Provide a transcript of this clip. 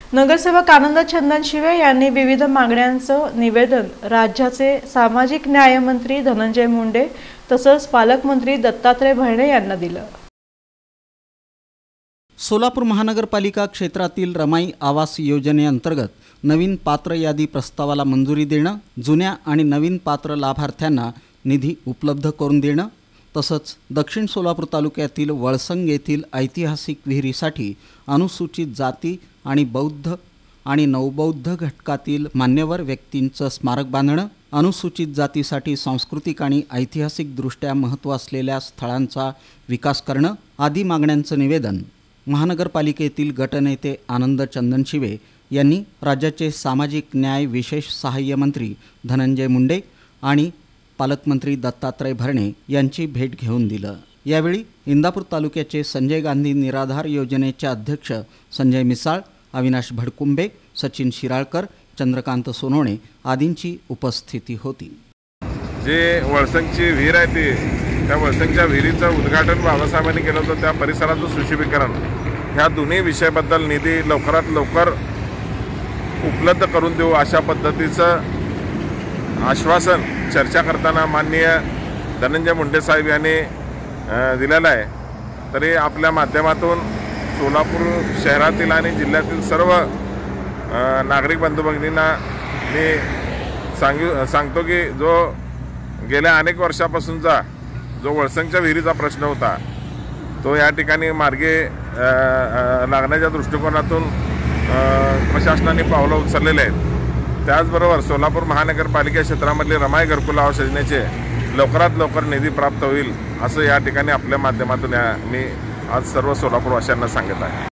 नगरसेवक आनंद चंदनशिवे यांनी विविध मागण्यांचं निवेदन राज्याचे सामाजिक न्याय मंत्री धनंजय मुंडे तसंच पालकमंत्री दत्तात्रय भरणे यांना दिलं। सोलापूर महानगरपालिका क्षेत्रातील रमाई आवास योजनेअंतर्गत नवीन पात्र यादी प्रस्तावाला मंजुरी देणं, जुन्या आणि नवीन पात्र लाभार्थ्यांना निधी उपलब्ध करून देणं, तसंच दक्षिण सोलापूर तालुक्यातील वळसंग येथील ऐतिहासिक विहिरीसाठी अनुसूचित जाती आणि बौद्ध आणि नवबौद्ध घटकातील मान्यवर व्यक्तींचं स्मारक बांधणं, अनुसूचित जातीसाठी सांस्कृतिक आणि ऐतिहासिकदृष्ट्या महत्त्व असलेल्या स्थळांचा विकास करणं आदी मागण्यांचं निवेदन महानगरपालिकेतील गटनेते आनंद चंदनशिवे यांनी राज्याचे सामाजिक न्याय विशेष सहाय्य मंत्री धनंजय मुंडे आणि पालकमंत्री दत्तात्रय भरणे यांची भेट घेऊन दिलं। यावेळी इंदापूर तालुक्याचे संजय गांधी निराधार योजनेचे अध्यक्ष संजय मिसाळ, अविनाश भडकुंबे, सचिन शिराळकर, चंद्रकांत सोनवणे आदींची उपस्थिती होती। जे वळसंगची विहीर आहे त्या वळसंगच्या विहिरीचं उद्घाटन बाबासाहेबांनी केलं होतं। त्या परिसराचं सुशोभीकरण ह्या दोन्ही विषयाबद्दल निधी लवकरात लवकर उपलब्ध करून देऊ अशा पद्धतीचं आश्वासन चर्चा करताना माननीय धनंजय मुंडे साहेब यांनी दिलेलं आहे। तरी आपल्या माध्यमातून सोलापूर शहरातील आणि जिल्ह्यातील सर्व नागरिक बंधू भगिनींना मी सांगतो की जो गेल्या अनेक वर्षापासूनचा जो वळसंगच्या विहिरीचा प्रश्न होता तो या ठिकाणी मार्गे लागण्याच्या दृष्टिकोनातून प्रशासनाने पावलं उचललेले आहेत। त्याचबरोबर सोलापूर महानगरपालिका क्षेत्रामधले रमाई घरकुल आवास योजनेचे लवकरात लवकर निधी प्राप्त होईल असं या ठिकाणी आपल्या माध्यमातून मी आज सर्व सोलापूरवासियांना सांगत आहे।